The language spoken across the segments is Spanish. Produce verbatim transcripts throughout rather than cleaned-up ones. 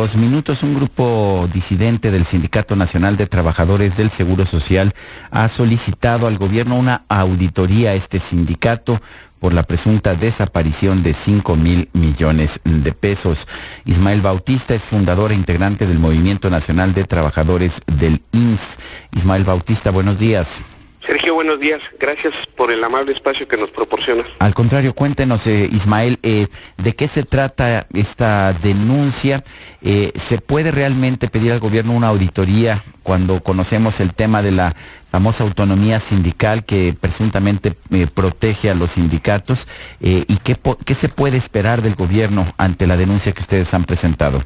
Dos minutos, un grupo disidente del Sindicato Nacional de Trabajadores del Seguro Social ha solicitado al gobierno una auditoría a este sindicato por la presunta desaparición de cinco mil millones de pesos. Ismael Bautista es fundador e integrante del Movimiento Nacional de Trabajadores del I M S S. Ismael Bautista, buenos días. Sergio, buenos días. Gracias por el amable espacio que nos proporcionas. Al contrario, cuéntenos, eh, Ismael, eh, ¿de qué se trata esta denuncia? Eh, ¿Se puede realmente pedir al gobierno una auditoría cuando conocemos el tema de la famosa autonomía sindical que presuntamente eh, protege a los sindicatos? Eh, ¿Y qué, qué se puede esperar del gobierno ante la denuncia que ustedes han presentado?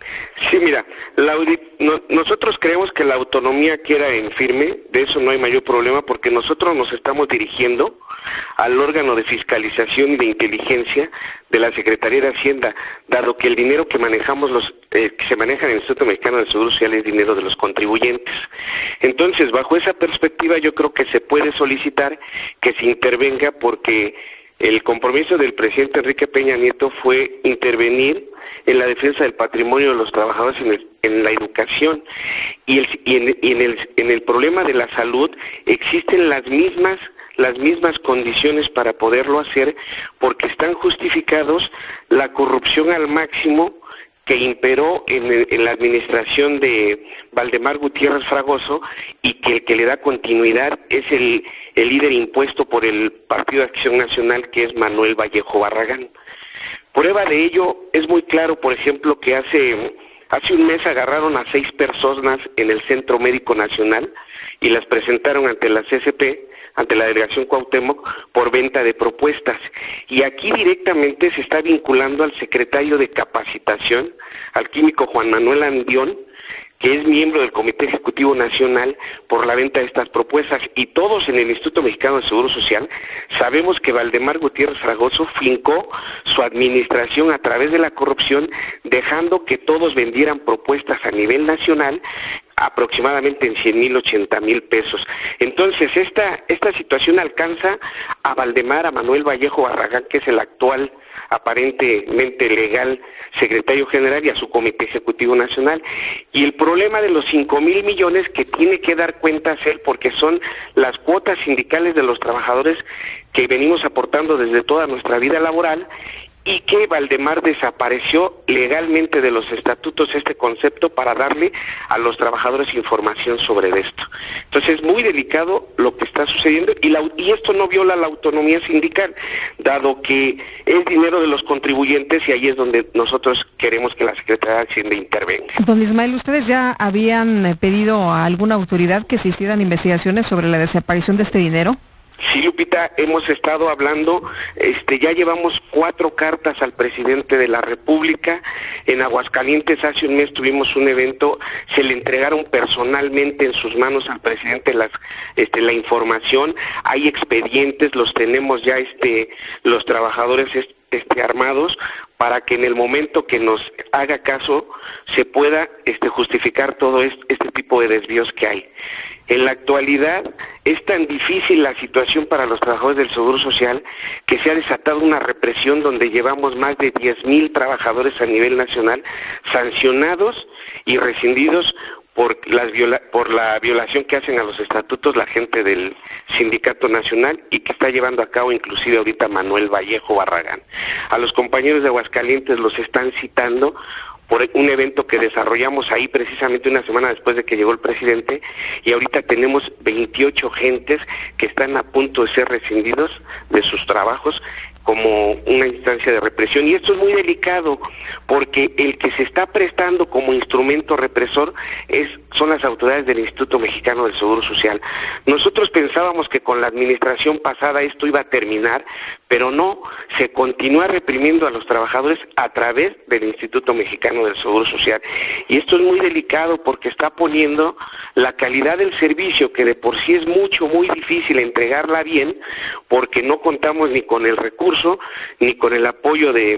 Sí, mira, la no, nosotros creemos que la autonomía queda en firme, de eso no hay mayor problema, porque nosotros nos estamos dirigiendo al órgano de fiscalización y de inteligencia de la Secretaría de Hacienda, dado que el dinero que manejamos los eh, que se maneja en el Instituto Mexicano del Seguro Social es dinero de los contribuyentes. Entonces, bajo esa perspectiva, yo creo que se puede solicitar que se intervenga, porque el compromiso del presidente Enrique Peña Nieto fue intervenir en la defensa del patrimonio de los trabajadores en, el, en la educación y, el, y, en, y en, el, en el problema de la salud existen las mismas las mismas condiciones para poderlo hacer, porque están justificados la corrupción al máximo que imperó en, en la administración de Valdemar Gutiérrez Fragoso, y que el que le da continuidad es el, el líder impuesto por el Partido de Acción Nacional, que es Manuel Vallejo Barragán. Prueba de ello es muy claro, por ejemplo, que hace, hace un mes agarraron a seis personas en el Centro Médico Nacional y las presentaron ante la C C P, ante la Delegación Cuauhtémoc, por venta de propuestas. Y aquí directamente se está vinculando al secretario de Capacitación, al químico Juan Manuel Andión, que es miembro del Comité Ejecutivo Nacional, por la venta de estas propuestas. Y todos en el Instituto Mexicano de Seguro Social sabemos que Valdemar Gutiérrez Fragoso fincó su administración a través de la corrupción, dejando que todos vendieran propuestas a nivel nacional, aproximadamente en cien mil, ochenta mil pesos. Entonces, esta, esta situación alcanza a Valdemar, a Manuel Vallejo Barragán, que es el actual, aparentemente legal, secretario general, y a su Comité Ejecutivo Nacional. Y el problema de los cinco mil millones que tiene que dar cuenta él, porque son las cuotas sindicales de los trabajadores que venimos aportando desde toda nuestra vida laboral, y que Valdemar desapareció legalmente de los estatutos este concepto para darle a los trabajadores información sobre esto. Entonces es muy delicado lo que está sucediendo, y, la, y esto no viola la autonomía sindical, dado que es dinero de los contribuyentes, y ahí es donde nosotros queremos que la Secretaría de Hacienda intervenga. Don Ismael, ¿ustedes ya habían pedido a alguna autoridad que se hicieran investigaciones sobre la desaparición de este dinero? Sí, Lupita, hemos estado hablando, este, ya llevamos cuatro cartas al presidente de la República. En Aguascalientes hace un mes tuvimos un evento, se le entregaron personalmente en sus manos al presidente las, este, la información. Hay expedientes, los tenemos ya, este, los trabajadores este, armados, para que en el momento que nos haga caso se pueda este, justificar todo este, este tipo de desvíos que hay. En la actualidad es tan difícil la situación para los trabajadores del Seguro Social que se ha desatado una represión donde llevamos más de diez mil trabajadores a nivel nacional sancionados y rescindidos por, las viola por la violación que hacen a los estatutos la gente del Sindicato Nacional, y que está llevando a cabo inclusive ahorita Manuel Vallejo Barragán. A los compañeros de Aguascalientes los están citando por un evento que desarrollamos ahí precisamente una semana después de que llegó el presidente, y ahorita tenemos veintiocho gentes que están a punto de ser rescindidos de sus trabajos como una instancia de represión. Y esto es muy delicado, porque el que se está prestando como instrumento represor es, son las autoridades del Instituto Mexicano del Seguro Social. Nosotros pensábamos que con la administración pasada esto iba a terminar, pero no, se continúa reprimiendo a los trabajadores a través del Instituto Mexicano del Seguro Social. Y esto es muy delicado, porque está poniendo la calidad del servicio, que de por sí es mucho, muy difícil entregarla bien, porque no contamos ni con el recurso, ni con el apoyo de,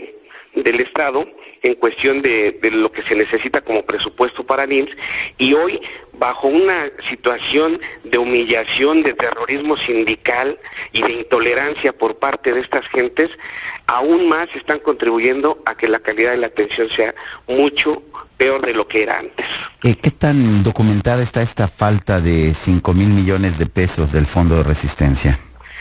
del Estado en cuestión de, de lo que se necesita como presupuesto para el I M S S, y hoy, bajo una situación de humillación, de terrorismo sindical y de intolerancia por parte de estas gentes, aún más están contribuyendo a que la calidad de la atención sea mucho peor de lo que era antes. Eh, ¿Qué tan documentada está esta falta de cinco mil millones de pesos del Fondo de Resistencia?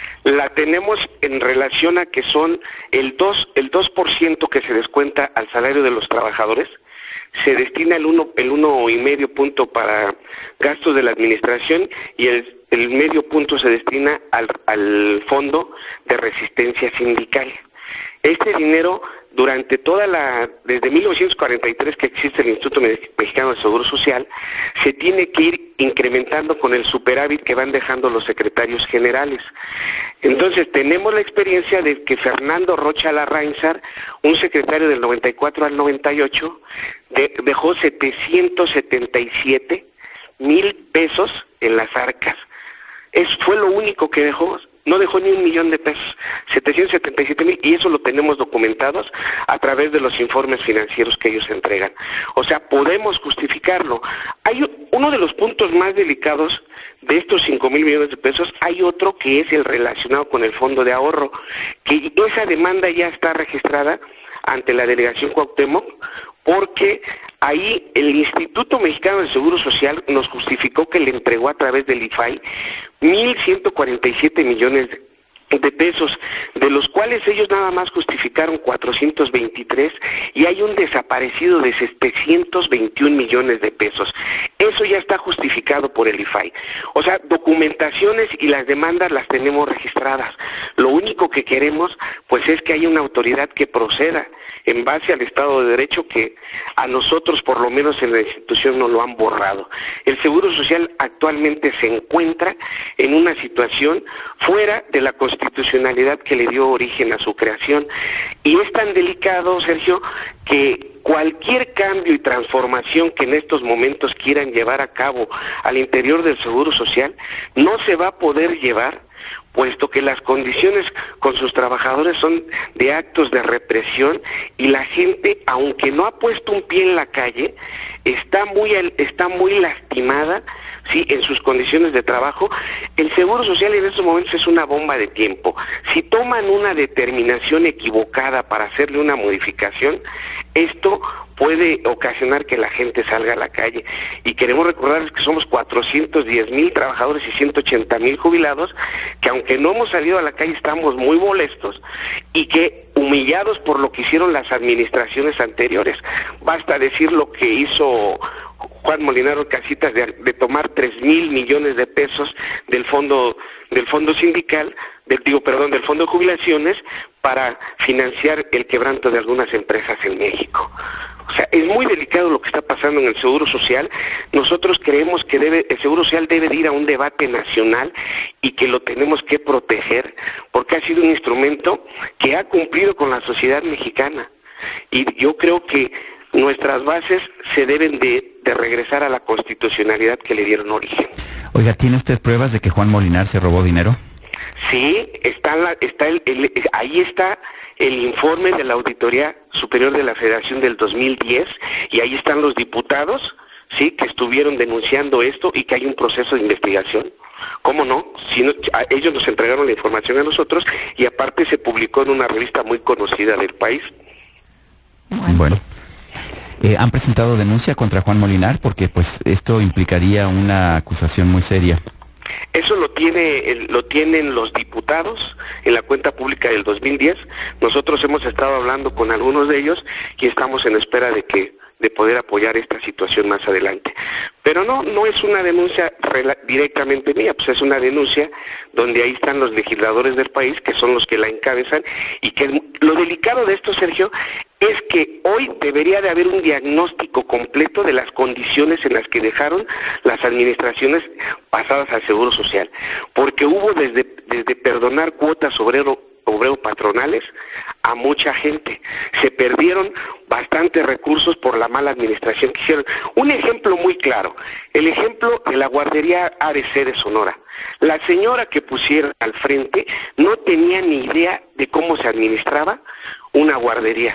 La tenemos en relación a que son el dos, el dos por ciento que se descuenta al salario de los trabajadores, se destina el uno, el uno y medio punto para gastos de la administración y el, el medio punto se destina al, al Fondo de Resistencia Sindical. Este dinero, durante toda la, desde mil novecientos cuarenta y tres que existe el Instituto Mexicano del Seguro Social, se tiene que ir incrementando con el superávit que van dejando los secretarios generales. Entonces tenemos la experiencia de que Fernando Rocha Larrainzar, un secretario del noventa y cuatro al noventa y ocho, de, dejó setecientos setenta y siete mil pesos en las arcas. Es, fue lo único que dejó. No dejó ni un millón de pesos, setecientos setenta y siete mil, y eso lo tenemos documentados a través de los informes financieros que ellos entregan. O sea, podemos justificarlo. Hay uno de los puntos más delicados de estos cinco mil millones de pesos, hay otro que es el relacionado con el fondo de ahorro, que esa demanda ya está registrada ante la delegación Cuauhtémoc, porque ahí el Instituto Mexicano del Seguro Social nos justificó que le entregó a través del I F A I mil ciento cuarenta y siete millones de pesos, de los cuales ellos nada más justificaron cuatrocientos veintitrés y hay un desaparecido de setecientos veintiún millones de pesos. Eso ya está justificado por el I F A I. O sea, documentaciones y las demandas las tenemos registradas. Lo único que queremos, pues, es que haya una autoridad que proceda en base al Estado de Derecho, que a nosotros, por lo menos en la institución, no lo han borrado. El Seguro Social actualmente se encuentra en una situación fuera de la constitucionalidad que le dio origen a su creación. Y es tan delicado, Sergio, que cualquier cambio y transformación que en estos momentos quieran llevar a cabo al interior del Seguro Social no se va a poder llevar, puesto que las condiciones con sus trabajadores son de actos de represión y la gente, aunque no ha puesto un pie en la calle, está muy, está muy lastimada, sí, en sus condiciones de trabajo. El Seguro Social en estos momentos es una bomba de tiempo. Si toman una determinación equivocada para hacerle una modificación, esto puede ocasionar que la gente salga a la calle. Y queremos recordarles que somos cuatrocientos diez mil trabajadores y ciento ochenta mil jubilados, que aunque no hemos salido a la calle estamos muy molestos y que humillados por lo que hicieron las administraciones anteriores. Basta decir lo que hizo Juan Molinaro Casitas de, de tomar tres mil millones de pesos del fondo del fondo sindical, del, digo, perdón, del fondo de jubilaciones para financiar el quebranto de algunas empresas en México. O sea, es muy delicado lo que está pasando en el Seguro Social. Nosotros creemos que debe, el Seguro Social debe de ir a un debate nacional y que lo tenemos que proteger, porque ha sido un instrumento que ha cumplido con la sociedad mexicana. Y yo creo que nuestras bases se deben de, de regresar a la constitucionalidad que le dieron origen. Oiga, ¿tiene usted pruebas de que Juan Molinar se robó dinero? Sí, está, la, está el, el, ahí está el informe de la Auditoría Superior de la Federación del dos mil diez y ahí están los diputados, sí, que estuvieron denunciando esto y que hay un proceso de investigación. ¿Cómo no? Si no, a, ellos nos entregaron la información a nosotros y aparte se publicó en una revista muy conocida del país. Bueno. Eh, ¿Han presentado denuncia contra Juan Molinar? Porque pues esto implicaría una acusación muy seria. Eso lo tiene el, lo tienen los diputados en la cuenta pública del dos mil diez. Nosotros hemos estado hablando con algunos de ellos y estamos en espera de que de poder apoyar esta situación más adelante. Pero no, no es una denuncia directamente mía, pues es una denuncia donde ahí están los legisladores del país, que son los que la encabezan, y que lo delicado de esto, Sergio, es que hoy debería de haber un diagnóstico completo de las condiciones en las que dejaron las administraciones pasadas al Seguro Social, porque hubo desde, desde perdonar cuotas obrero obrero patronales a mucha gente. Se perdieron bastantes recursos por la mala administración que hicieron. Un ejemplo muy claro, el ejemplo de la guardería A B C de Sonora. La señora que pusieron al frente no tenía ni idea de cómo se administraba una guardería.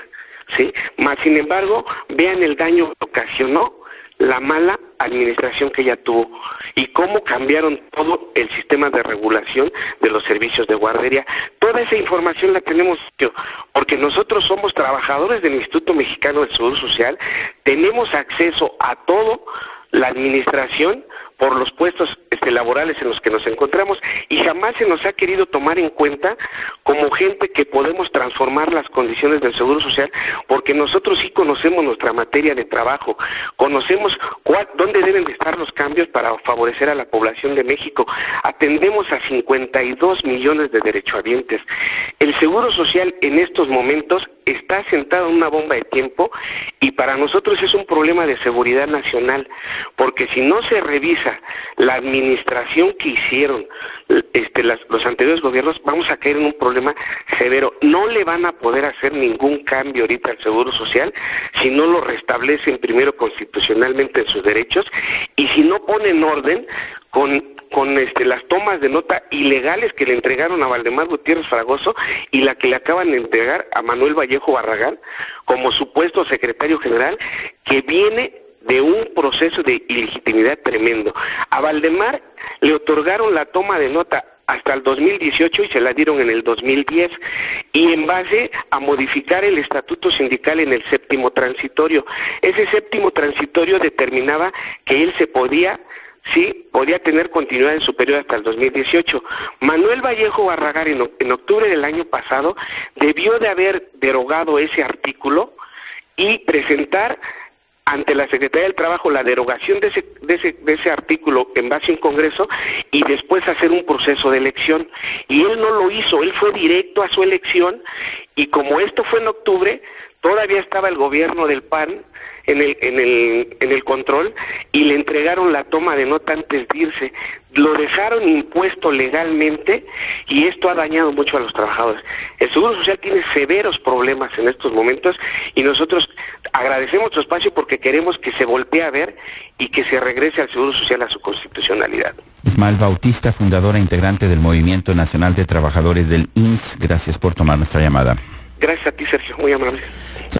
¿sí? Más sin embargo, vean el daño que ocasionó la mala administración que ella tuvo y cómo cambiaron todo el sistema de regulación de los servicios de guardería. Toda esa información la tenemos porque nosotros somos trabajadores del Instituto Mexicano del Seguro Social, tenemos acceso a todo la administración por los puestos este, laborales en los que nos encontramos y jamás se nos ha querido tomar en cuenta como gente que podemos transformar las condiciones del Seguro Social, porque nosotros sí conocemos nuestra materia de trabajo, conocemos cuál, dónde deben de estar los cambios para favorecer a la población de México. Atendemos a cincuenta y dos millones de derechohabientes. El Seguro Social en estos momentos está sentado en una bomba de tiempo y para nosotros es un problema de seguridad nacional, porque si no se revisa la administración que hicieron este, las, los anteriores gobiernos, vamos a caer en un problema severo. No le van a poder hacer ningún cambio ahorita al Seguro Social si no lo restablecen primero constitucionalmente en sus derechos y si no ponen orden con con este, las tomas de nota ilegales que le entregaron a Valdemar Gutiérrez Fragoso y la que le acaban de entregar a Manuel Vallejo Barragán como supuesto secretario general, que viene de un proceso de ilegitimidad tremendo. A Valdemar le otorgaron la toma de nota hasta el dos mil dieciocho y se la dieron en el dos mil diez y en base a modificar el estatuto sindical en el séptimo transitorio. Ese séptimo transitorio determinaba que él se podía sí, podía tener continuidad en su periodo hasta el dos mil dieciocho. Manuel Vallejo Barragán en, en octubre del año pasado debió de haber derogado ese artículo y presentar ante la Secretaría del Trabajo la derogación de ese, de ese, de ese artículo en base a un congreso y después hacer un proceso de elección. Y él no lo hizo, él fue directo a su elección y como esto fue en octubre, todavía estaba el gobierno del P A N en el, en el, en el control y le entregaron la toma de nota antes de irse. Lo dejaron impuesto legalmente y esto ha dañado mucho a los trabajadores. El Seguro Social tiene severos problemas en estos momentos y nosotros agradecemos tu espacio porque queremos que se voltee a ver y que se regrese al Seguro Social a su constitucionalidad. Ismael Bautista, fundadora e integrante del Movimiento Nacional de Trabajadores del I M S S, gracias por tomar nuestra llamada. Gracias a ti, Sergio, muy amable.